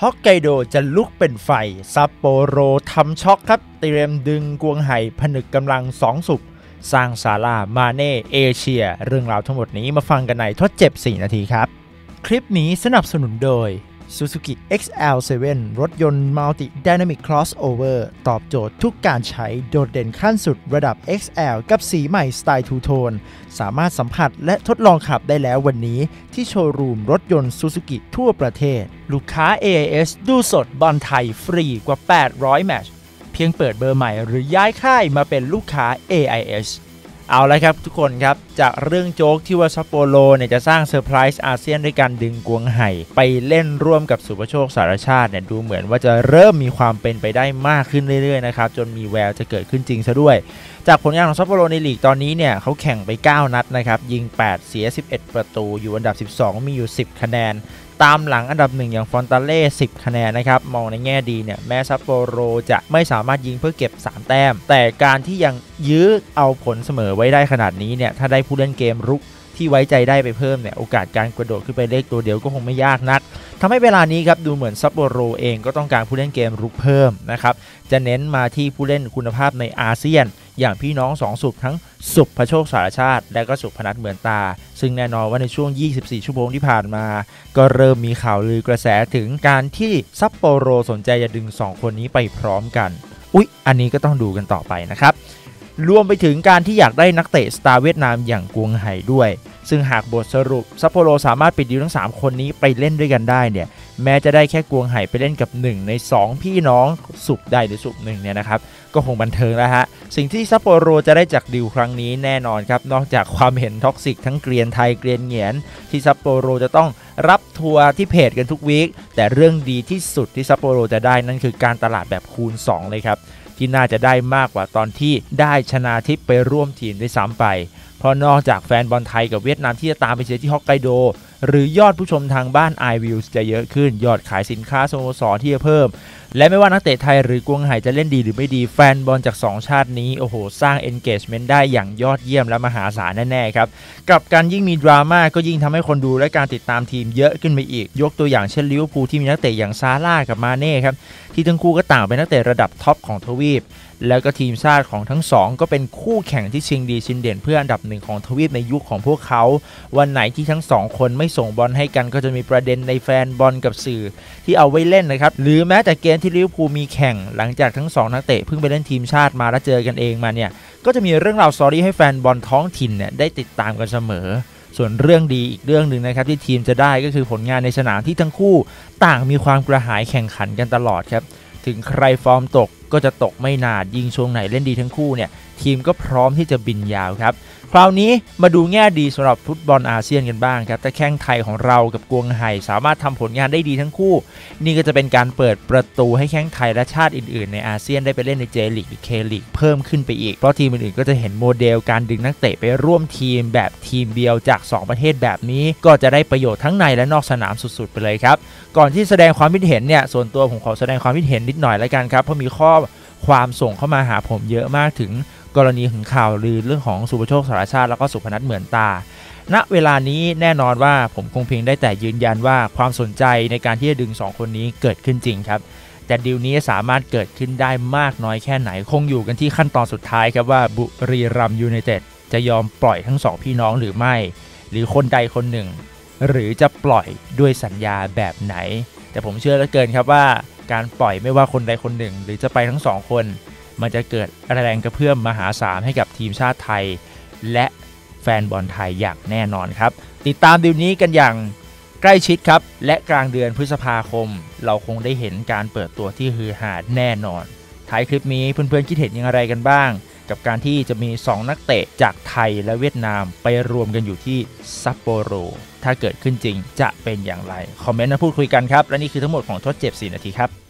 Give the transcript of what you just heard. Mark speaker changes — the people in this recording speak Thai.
Speaker 1: ฮอกไกโดจะลุกเป็นไฟซัปโปโรทำช็อกครับเตรียมดึงกวงไห่ผนึกกำลัง2สุบสร้างซาร่ามาเน่เอเชียเรื่องราวทั้งหมดนี้มาฟังกันในทดเจ็บ4นาทีครับคลิปนี้สนับสนุนโดย Suzuki XL7 รถยนต์ Multi Dynamic Crossover ตอบโจทย์ทุกการใช้โดดเด่นขั้นสุดระดับ XL กับสีใหม่สไตล์ทูโทนสามารถสัมผัสและทดลองขับได้แล้ววันนี้ที่โชว์รูมรถยนต์ Suzuki ทั่วประเทศลูกค้า AIS ดูสดบอลไทยฟรีกว่า800แมตช์เพียงเปิดเบอร์ใหม่หรือย้ายค่ายมาเป็นลูกค้า AISเอาละครับทุกคนครับจากเรื่องโจ๊กที่ว่าซัปโปโรเนี่ยจะสร้างเซอร์ไพรส์อาเซียนด้วยการดึงกวงไห่ไปเล่นร่วมกับสุภโชคสารชาติเนี่ยดูเหมือนว่าจะเริ่มมีความเป็นไปได้มากขึ้นเรื่อยๆนะครับจนมีแววจะเกิดขึ้นจริงซะด้วยจากผลงานของซัปโปโรในลีกตอนนี้เนี่ยเขาแข่งไป9นัดนะครับยิง8เสีย11ประตูอยู่อันดับ12มีอยู่10คะแนนตามหลังอันดับ1อย่างฟอนตาเล่10คะแนนนะครับมองในแง่ดีเนี่ยแม้ซัปโปโรจะไม่สามารถยิงเพื่อเก็บ3แต้มแต่การที่ยังยื้อเอาผลเสมอไว้ได้ขนาดนี้เนี่ยถ้าได้ผู้เล่นเกมรุกที่ไว้ใจได้ไปเพิ่มเนี่ยโอกาสการกระโดดขึ้นไปเลขตัวเดียวก็คงไม่ยากนักทำให้เวลานี้ครับดูเหมือนซัปโปโรเองก็ต้องการผู้เล่นเกมรุกเพิ่มนะครับจะเน้นมาที่ผู้เล่นคุณภาพในอาเซียนอย่างพี่น้อง2สุบทั้งสุภโชคสารชาติและก็สุพนัทเหมือนตาซึ่งแน่นอนว่าในช่วง24ชั่วโมงที่ผ่านมาก็เริ่มมีข่าวลือกระแสถึงการที่ซัปโปโรสนใจจะดึง2คนนี้ไปพร้อมกันอันนี้ก็ต้องดูกันต่อไปนะครับรวมไปถึงการที่อยากได้นักเตะสตาร์เวียดนามอย่างกวงไห่ด้วยซึ่งหากบทสรุปซัปโปโรสามารถปิดดีลทั้ง3คนนี้ไปเล่นด้วยกันได้เนี่ยแม้จะได้แค่กวงไห่ไปเล่นกับ1ใน2พี่น้องสุบใดหรือสุบ1เนี่ยนะครับก็คงบันเทิงแล้วฮะสิ่งที่ซัปโปโรจะได้จากดีลครั้งนี้แน่นอนครับนอกจากความเห็นท็อกซิกทั้งเกรียนไทยเกรียนเหงียนที่ซัปโปโรจะต้องรับทัวร์ที่เพจกันทุกวีคแต่เรื่องดีที่สุดที่ซัปโปโรจะได้นั่นคือการตลาดแบบคูณ2เลยครับที่น่าจะได้มากกว่าตอนที่ได้ชนาทิพย์ไปร่วมทีมด้วยซ้ำไปเพราะนอกจากแฟนบอลไทยกับเวียดนามที่จะตามไปเชียร์ที่ฮอกไกโดหรือยอดผู้ชมทางบ้าน iViews จะเยอะขึ้นยอดขายสินค้าสโมสรที่จะเพิ่มและไม่ว่านักเตะไทยหรือกวงไห่จะเล่นดีหรือไม่ดีแฟนบอลจาก2ชาตินี้โอ้โหสร้าง engagement ได้อย่างยอดเยี่ยมและมหาศาลแน่ๆครับกับการยิ่งมีดราม่าก็ยิ่งทำให้คนดูและการติดตามทีมเยอะขึ้นไปอีกยกตัวอย่างเช่นลิเวอร์พูลที่มีนักเตะอย่างซาร่ากับมาเน่ครับที่ทั้งคู่ก็ต่างเป็นนักเตะระดับท็อปของทวีปแล้วก็ทีมชาติของทั้งสองก็เป็นคู่แข่งที่ชิงดีชิงเด่นเพื่ออันดับ1ของทวีปในยุคของพวกเขาวันไหนที่ทั้ง2คนไม่ส่งบอลให้กันก็จะมีประเด็นในแฟนบอลกับสื่อที่เอาไว้เล่นนะครับหรือแม้แต่เกมที่ลิเวอร์พูลมีแข่งหลังจากทั้ง2นักเตะเพิ่งไปเล่นทีมชาติมาแล้วเจอกันเองมาเนี่ยก็จะมีเรื่องราวสตอรี่ให้แฟนบอลท้องถิ่นเนี่ยได้ติดตามกันเสมอส่วนเรื่องดีอีกเรื่องหนึ่งนะครับที่ทีมจะได้ก็คือผลงานในสนามที่ทั้งคู่ต่างมีความกระหายแข่งขันกันตลอดครับถึงใครฟอร์มตกก็จะตกไม่นานยิงช่วงไหนเล่นดีทั้งคู่เนี่ยทีมก็พร้อมที่จะบินยาวครับคราวนี้มาดูแง่ดีสำหรับฟุตบอลอาเซียนกันบ้างครับแต่แข้งไทยของเรากับกวงไห่สามารถทำผลงานได้ดีทั้งคู่นี่ก็จะเป็นการเปิดประตูให้แข้งไทยและชาติอื่นๆในอาเซียนได้ไปเล่นในเจลีกหรือเคลีกเพิ่มขึ้นไปอีกเพราะทีมอื่นๆก็จะเห็นโมเดลการดึงนักเตะไปร่วมทีมแบบทีมเดียวจาก2ประเทศแบบนี้ก็จะได้ประโยชน์ทั้งในและนอกสนามสุดๆไปเลยครับก่อนที่แสดงความคิดเห็นเนี่ยส่วนตัวผมขอแสดงความคิดเห็นนิดหน่อยแล้วกันครับเพราะมีข้อความส่งเข้ามาหาผมเยอะมากถึงกรณีของข่าวลือเรื่องของสุภโชคสารชาติแล้วก็สุพนัทเหมือนตาณเวลานี้แน่นอนว่าผมคงเพียงได้แต่ยืนยันว่าความสนใจในการที่จะดึง2คนนี้เกิดขึ้นจริงครับแต่ดีลนี้สามารถเกิดขึ้นได้มากน้อยแค่ไหนคงอยู่กันที่ขั้นตอนสุดท้ายครับว่าบุรีรัมย์ยูไนเต็ดจะยอมปล่อยทั้ง2พี่น้องหรือไม่หรือคนใดคนหนึ่งหรือจะปล่อยด้วยสัญญาแบบไหนแต่ผมเชื่อเหลือเกินครับว่าการปล่อยไม่ว่าคนใดคนหนึ่งหรือจะไปทั้ง2คนมันจะเกิดแรงกระเพื่อมมหาศาลให้กับทีมชาติไทยและแฟนบอลไทยอย่างแน่นอนครับติดตามดีลนี้กันอย่างใกล้ชิดครับและกลางเดือนพฤษภาคมเราคงได้เห็นการเปิดตัวที่ฮือฮาแน่นอนท้ายคลิปนี้เพื่อนๆคิดเห็นอย่างไรกันบ้างกับการที่จะมี2นักเตะจากไทยและเวียดนามไปรวมกันอยู่ที่ซัปโปโรถ้าเกิดขึ้นจริงจะเป็นอย่างไรคอมเมนต์มาพูดคุยกันครับและนี่คือทั้งหมดของทดเจ็บ4นาทีครับ